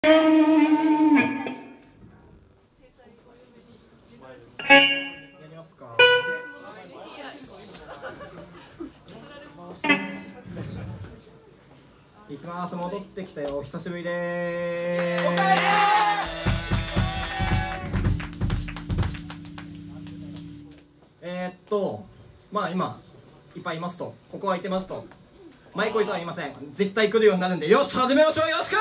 りますか。いきます。戻ってきたよ。お久しぶりでーす。まあ今いっぱいいますと、ここ空いてますと、マイコイとは言いません。絶対来るようになるんで、よし始めましょう。よろしく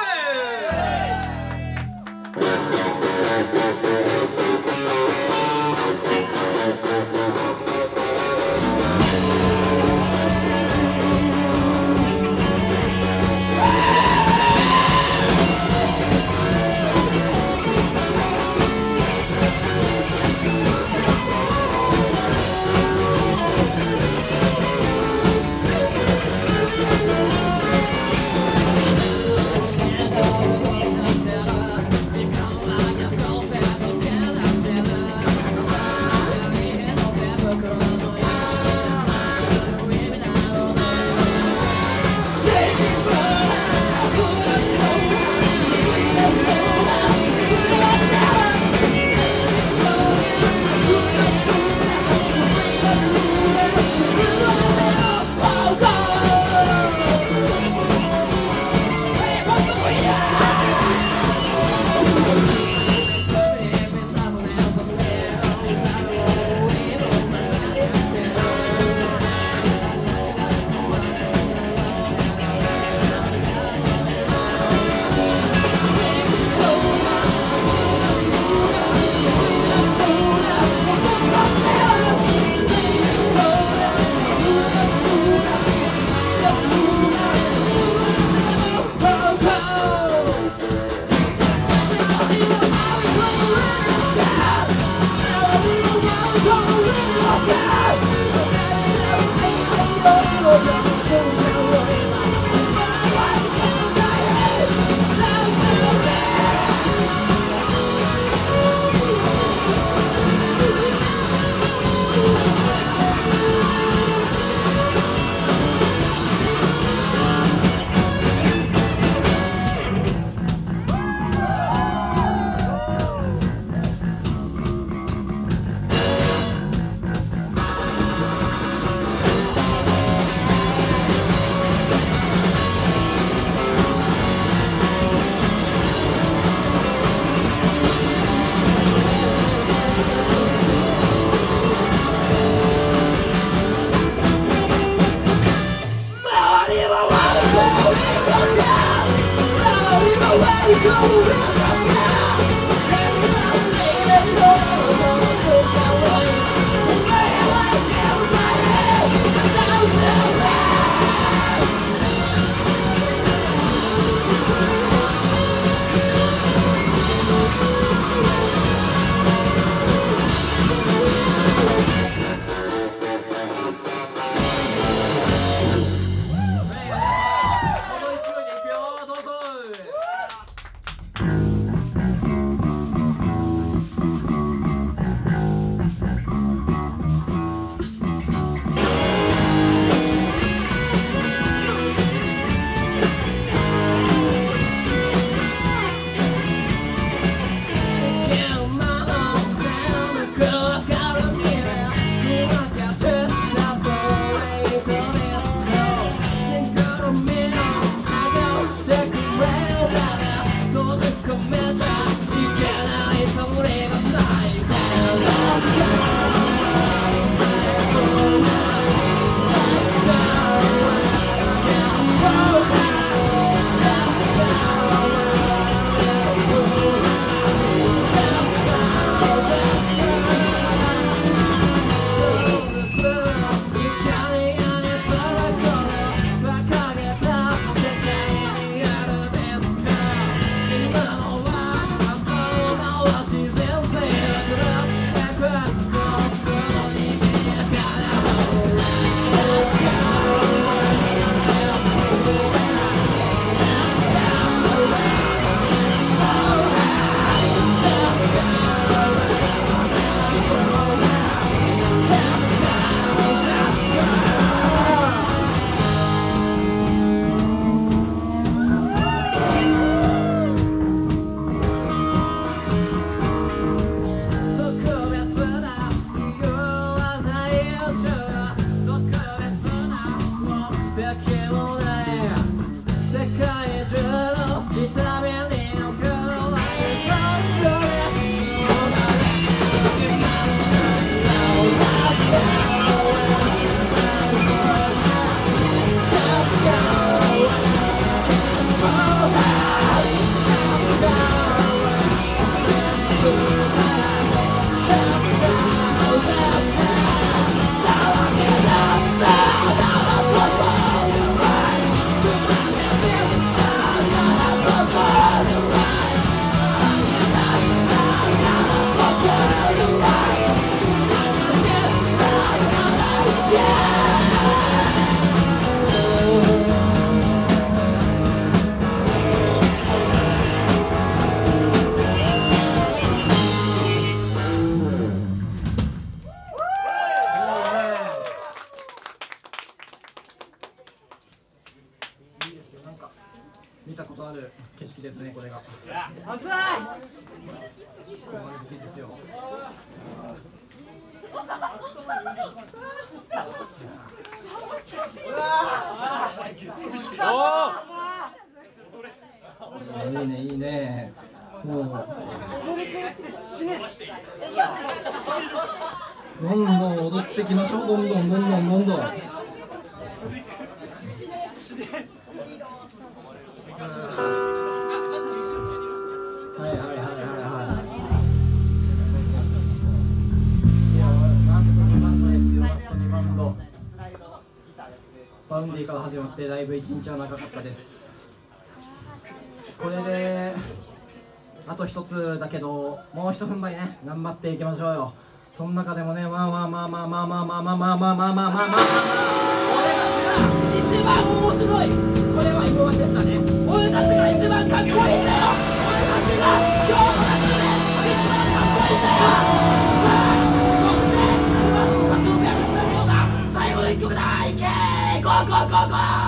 これが。 まずい。 ここまで武器ですよ。いいねいいね。もうどんどん踊ってきましょう。どんどんどんどんどんどん。はいはいはいはいはい。いや、ラスト2バンドですよ。ラスト2バンド。バウンディから始まってだいぶ1日は長かったです。これであと1つだけど、もう1踏ん張りね、頑張っていきましょうよ。その中でもね、まあまあまあまあまあまあまあまあまあまあまあまあまあまあまあ、俺たちが一番面白い。これは M1 でしたね。俺たちが一番かっこいいんだよ。俺たちが今日の中で一番かっこいいんだよ。そしてこの後の歌詞をやり伝えるような最後の1曲だ。いけー、ゴーゴーゴーゴー。